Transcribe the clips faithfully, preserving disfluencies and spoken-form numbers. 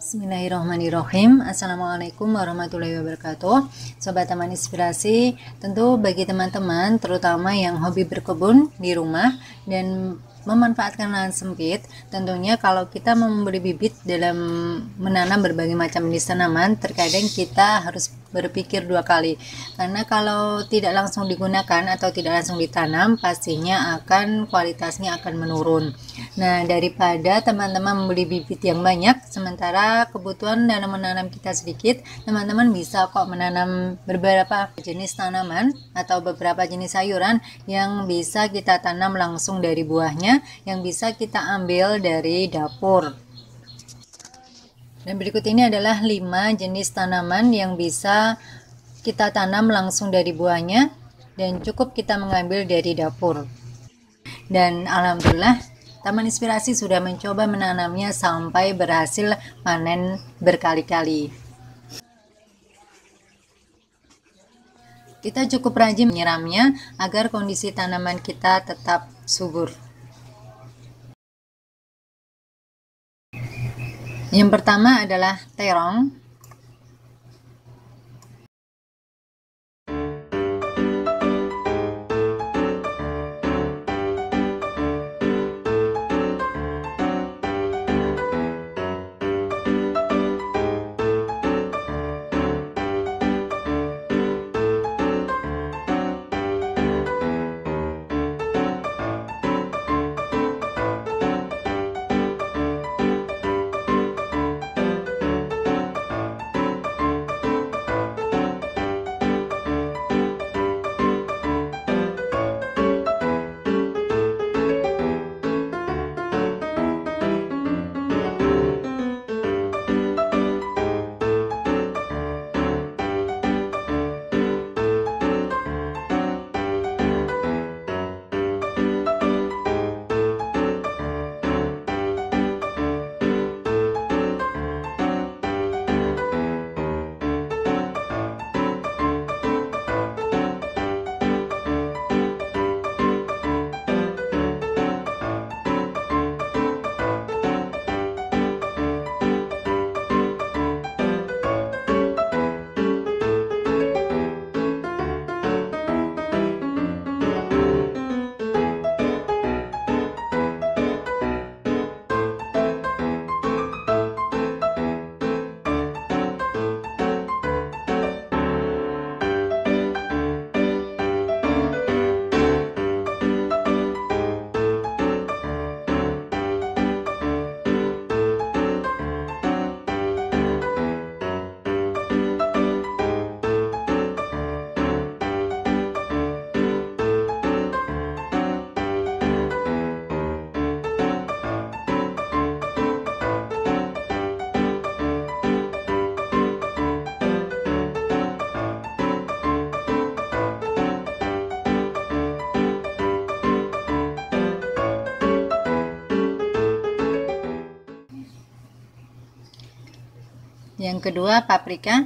Bismillahirrahmanirrahim. Assalamualaikum warahmatullahi wabarakatuh. Sobat Taman Inspirasi, tentu bagi teman-teman terutama yang hobi berkebun di rumah dan memanfaatkan lahan sempit, tentunya kalau kita membeli bibit dalam menanam berbagai macam jenis tanaman, terkadang kita harus berpikir dua kali, karena kalau tidak langsung digunakan atau tidak langsung ditanam, pastinya akan kualitasnya akan menurun. Nah, daripada teman-teman membeli bibit yang banyak sementara kebutuhan dalam menanam kita sedikit, teman-teman bisa kok menanam beberapa jenis tanaman atau beberapa jenis sayuran yang bisa kita tanam langsung dari buahnya, yang bisa kita ambil dari dapur. Dan berikut ini adalah lima jenis tanaman yang bisa kita tanam langsung dari buahnya dan cukup kita mengambil dari dapur. Dan alhamdulillah Taman Inspirasi sudah mencoba menanamnya sampai berhasil panen berkali-kali. Kita cukup rajin menyiramnya agar kondisi tanaman kita tetap subur. Yang pertama adalah terong. Yang kedua, paprika.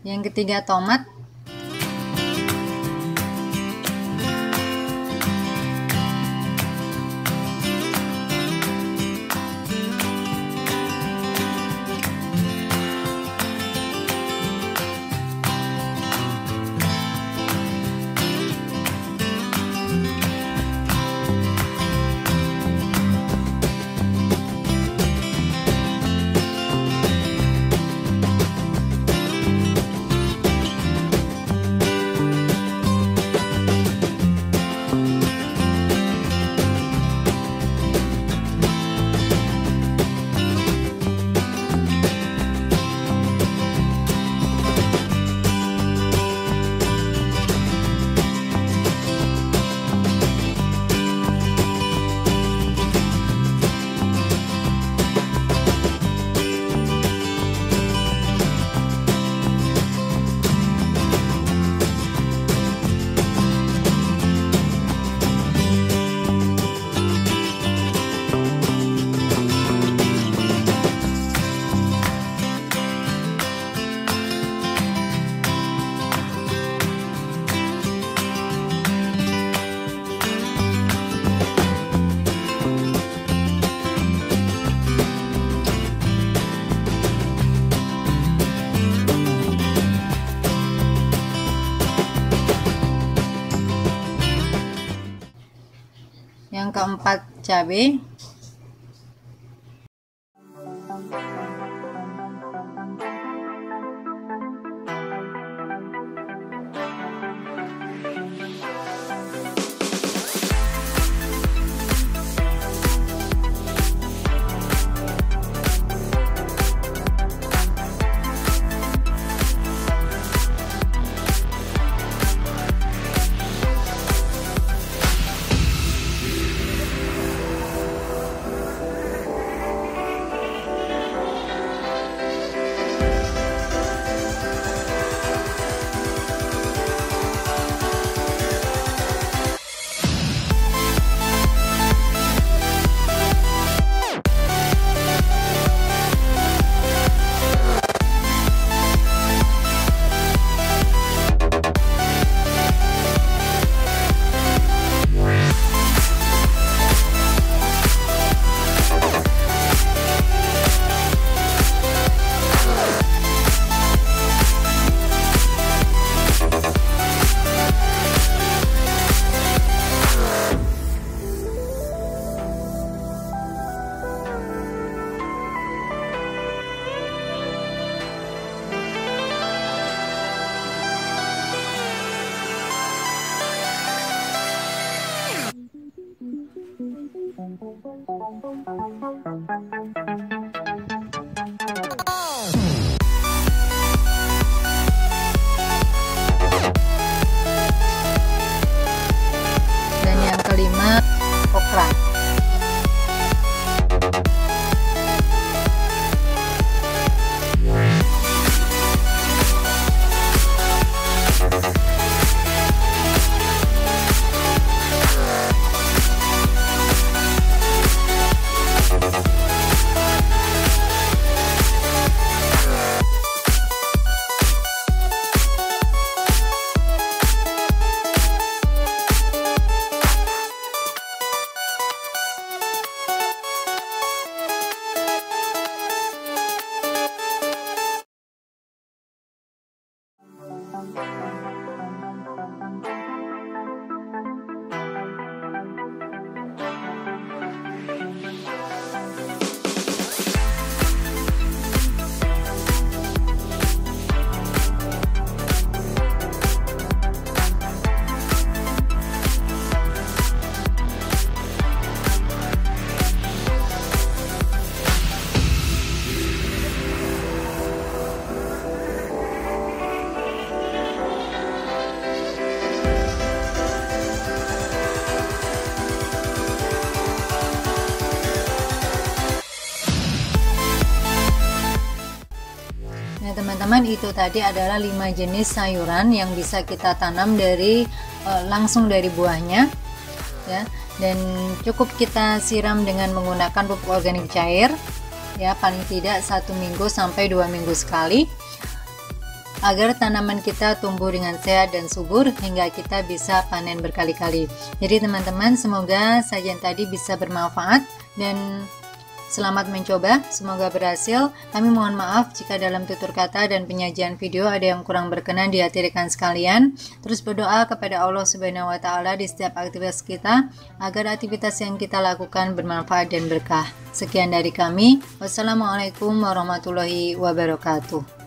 Yang ketiga tomat. Yang keempat cabai. Dan yang kelima okra. Nah teman-teman, itu tadi adalah lima jenis sayuran yang bisa kita tanam dari e, langsung dari buahnya ya, dan cukup kita siram dengan menggunakan pupuk organik cair ya, paling tidak satu minggu sampai dua minggu sekali. agar tanaman kita tumbuh dengan sehat dan subur hingga kita bisa panen berkali-kali. Jadi teman-teman, semoga sajian tadi bisa bermanfaat dan selamat mencoba, semoga berhasil. Kami mohon maaf jika dalam tutur kata dan penyajian video ada yang kurang berkenan di hati rekan sekalian. Terus berdoa kepada Allah Subhanahu wa Ta'ala di setiap aktivitas kita agar aktivitas yang kita lakukan bermanfaat dan berkah. Sekian dari kami. Wassalamualaikum warahmatullahi wabarakatuh.